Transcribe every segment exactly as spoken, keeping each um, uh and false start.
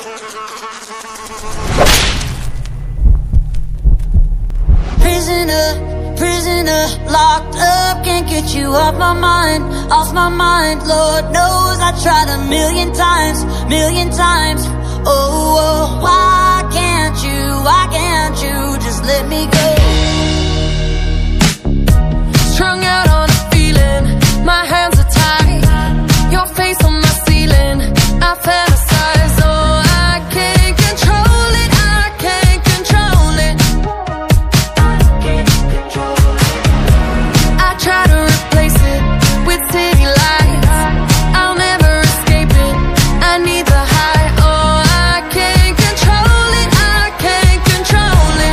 Prisoner, prisoner, locked up, can't get you off my mind, off my mind. Lord knows I tried a million times, million times. Oh, oh, why can't you, why can't you just let me go? Strung out on a feeling, my hands are tied, your face on my ceiling, I fantasize. Oh, I can't control it, I can't control it. I try to replace it with city lights, I'll never escape it, I need the high. Oh, I can't control it, I can't control it.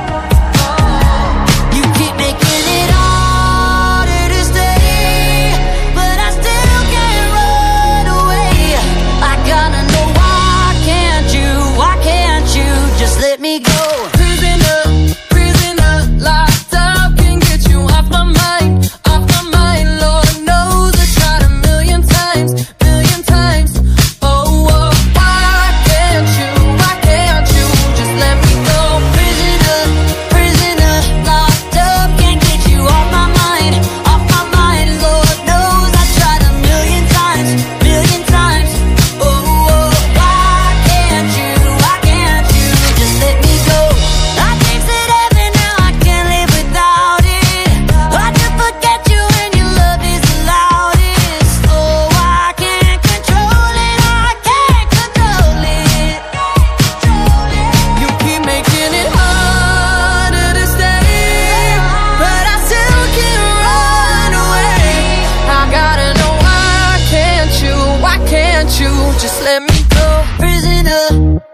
You keep making it harder to stay, but I still can't run away. I gotta know, why can't you, why can't you just let me go? Prisoner, prisoner, locked up, can't get you off my mind, off my mind. Lord knows I tried a million times, million times. Oh, oh, why can't you, why can't you just let me go? Prisoner, prisoner, locked up, can't get you off my mind, off my mind. Lord knows I tried a million times, million times. Oh, oh, why can't you, why can't you just let me go? I tasted heaven, now I can't live without it. Hard to forget you when your love is the loudest. Oh, I can't control it, I can't control it. You keep making it harder to stay, but I still can't run away. I gotta know, why can't you, why can't you just let me go? Prisoner,